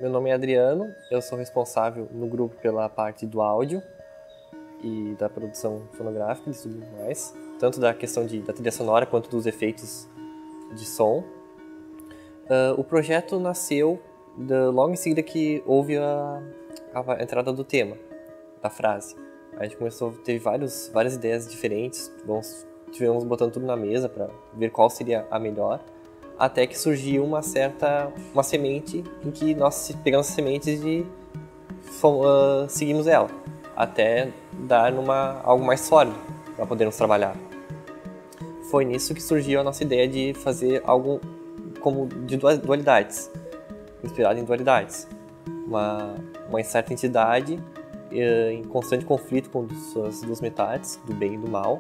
Meu nome é Adriano, eu sou responsável no grupo pela parte do áudio e da produção fonográfica e tudo mais, tanto da questão da trilha sonora quanto dos efeitos de som. O projeto nasceu logo em seguida que houve a entrada do tema, da frase. A gente teve várias ideias diferentes, tivemos botando tudo na mesa para ver qual seria a melhor, até que surgiu uma semente em que nós pegamos as sementes e seguimos ela, até dar algo mais sólido para podermos trabalhar. Foi nisso que surgiu a nossa ideia de fazer algo como de dualidades, inspirado em dualidades. Uma certa entidade em constante conflito com suas duas metades, do bem e do mal.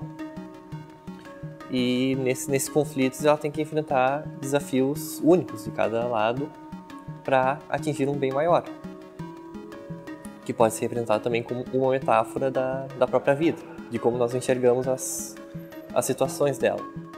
E nesses conflitos ela tem que enfrentar desafios únicos de cada lado para atingir um bem maior, que pode ser representado também como uma metáfora da própria vida, de como nós enxergamos as situações dela.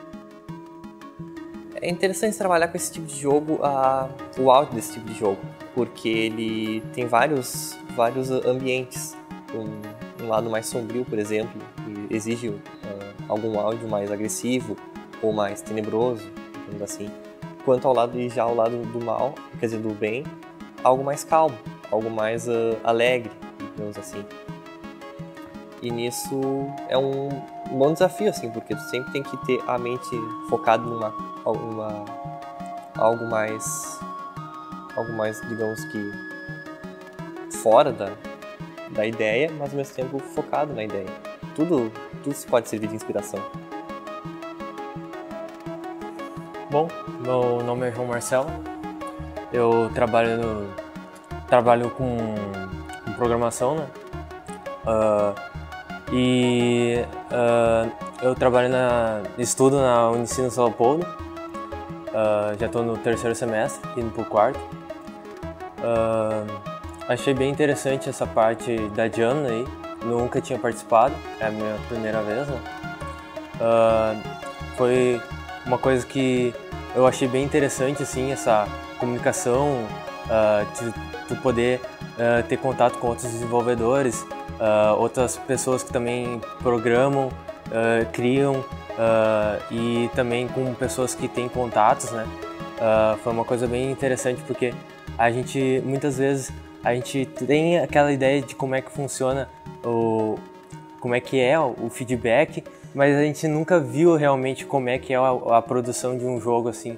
É interessante trabalhar com esse tipo de jogo, o áudio desse tipo de jogo, porque ele tem vários ambientes. Um lado mais sombrio, por exemplo, que exige algum áudio mais agressivo ou mais tenebroso, digamos assim. Quanto ao lado do mal, quer dizer, do bem, algo mais calmo, algo mais alegre, digamos assim. E nisso é um bom desafio, assim, porque tu sempre tem que ter a mente focada algo mais, digamos que fora da ideia, mas ao mesmo tempo focado na ideia. Tudo pode servir de inspiração. Bom, meu nome é João Marcelo. Eu trabalho com programação, né? Eu estudo na Unicino São Paulo. Já estou no 3º semestre, indo para o 4º. Achei bem interessante essa parte da Jam aí. Nunca tinha participado, é a minha primeira vez, né? Foi uma coisa que eu achei bem interessante, assim, essa comunicação, de poder ter contato com outros desenvolvedores, outras pessoas que também programam, criam, e também com pessoas que têm contatos, né? Foi uma coisa bem interessante porque muitas vezes a gente tem aquela ideia de como é que funciona como é que é o feedback, mas a gente nunca viu realmente como é que é a produção de um jogo assim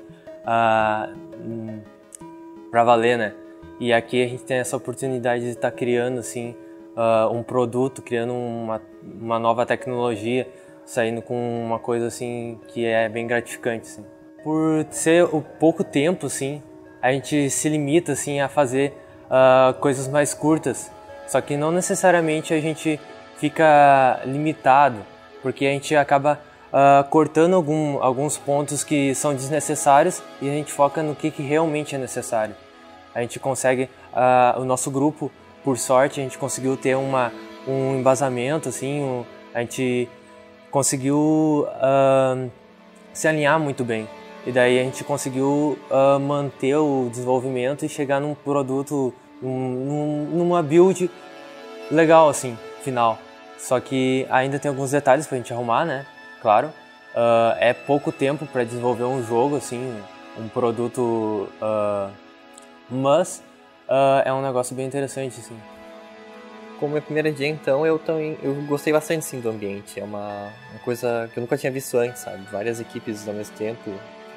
pra valer, né? E aqui a gente tem essa oportunidade de estar criando assim um produto, criando uma nova tecnologia, saindo com uma coisa assim que é bem gratificante, assim. Por ser o pouco tempo, assim, a gente se limita assim a fazer coisas mais curtas, só que não necessariamente a gente fica limitado, porque a gente acaba cortando alguns pontos que são desnecessários e a gente foca no que realmente é necessário. A gente consegue, o nosso grupo, por sorte, a gente conseguiu ter um embasamento, assim, a gente conseguiu se alinhar muito bem. E daí a gente conseguiu manter o desenvolvimento e chegar num produto, numa build legal, assim, final. Só que ainda tem alguns detalhes pra gente arrumar, né? Claro. É pouco tempo para desenvolver um jogo, assim, um produto, mas é um negócio bem interessante, assim. Como meu primeiro dia, então, eu gostei bastante, sim, do ambiente. É uma coisa que eu nunca tinha visto antes, sabe? Várias equipes ao mesmo tempo.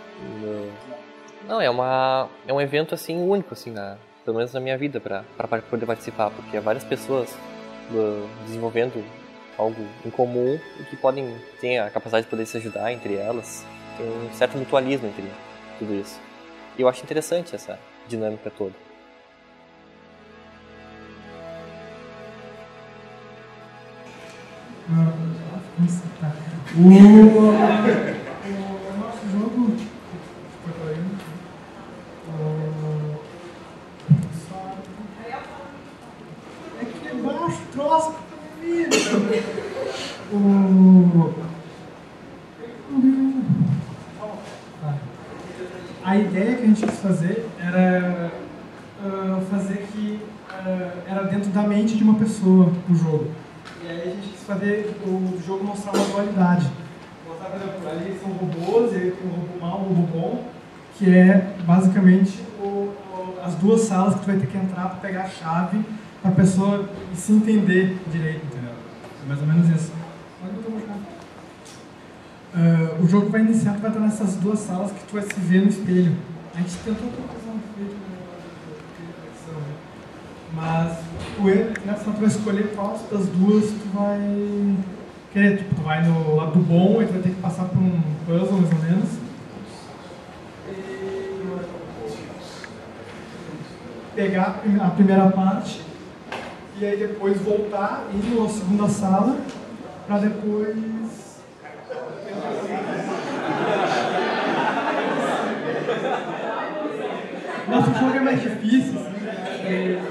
Não, é um evento, assim, único, assim, pelo menos na minha vida, para poder participar, porque há várias pessoas desenvolvendo algo em comum e que ter a capacidade de poder se ajudar entre elas. Tem um certo mutualismo entre tudo isso. E eu acho interessante essa dinâmica toda. O nosso jogo é que é baixo, troço, a ideia que a gente quis fazer era fazer dentro da mente de uma pessoa o jogo. E aí a gente quis fazer o jogo mostrar uma dualidade. Mostrar, por exemplo, ali são robôs, e aí tem um robô mau, um robô bom, que é basicamente as duas salas que tu vai ter que entrar para pegar a chave para a pessoa se entender direito, entendeu? É mais ou menos isso. O jogo vai iniciar, tu vai estar nessas duas salas que tu vai se ver no espelho. A gente tentou fazer um efeito mas o erro é que tu vai escolher qual das duas tu vai querer. Tipo, tu vai no lado do bom e tu vai ter que passar por um puzzle mais ou menos. Pegar a primeira parte e aí depois voltar, ir na segunda sala para depois... Nossa, o jogo é mais difícil, assim.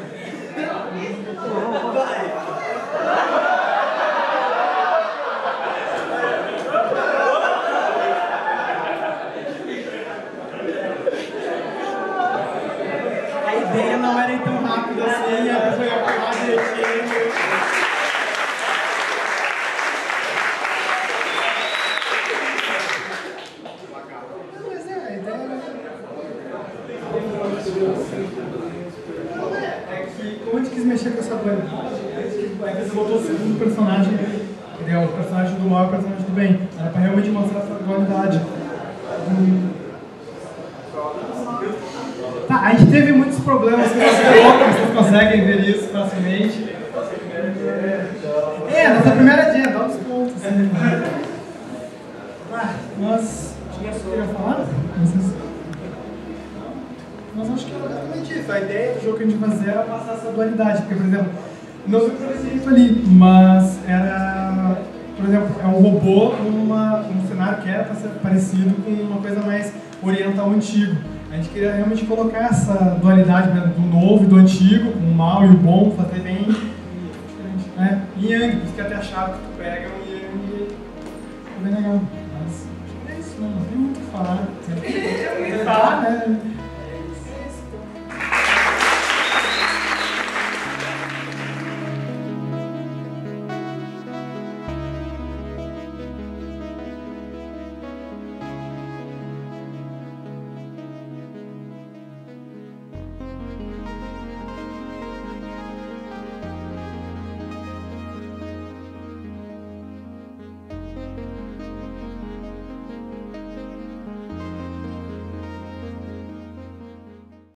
A ideia não era ir tão rápido assim, a pessoa ia falar direitinho. Mas a ideia é que, como a gente quis mexer com essa dualidade, a gente botou o segundo personagem, entendeu? O personagem do mal e o personagem do bem. Era pra realmente mostrar essa dualidade. Tá, a gente teve muitos problemas com esse jogo, vocês conseguem ver isso facilmente. Nessa primeira dia, dá uns pontos. Assim. Nós... Tinha só ia falar? Mas acho que era basicamente isso. A ideia do jogo que a gente fazia era passar essa dualidade. Porque, por exemplo, não sei por esse jeito ali, mas era... Por exemplo, é um robô num cenário que era para ser parecido com uma coisa mais oriental antigo. A gente queria realmente colocar essa dualidade do novo e do antigo, o mal e o bom, fazer bem diferente, né? Yang, por isso que até a chave que tu pega é um Yang, é bem legal. Mas é isso, não tem muito o que falar. Tem que falar, né?